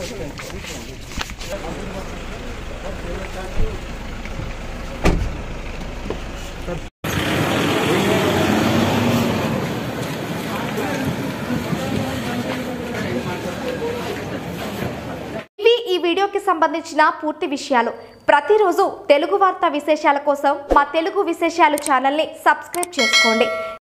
ఈ వీడియోకి సంబంధించిన పూర్తి విషయాలు ప్రతిరోజు తెలుగు వార్తా విశేషాల కోసం మా తెలుగు విశేషాలు ఛానల్ని సబ్స్క్రైబ్ చేసుకోండి.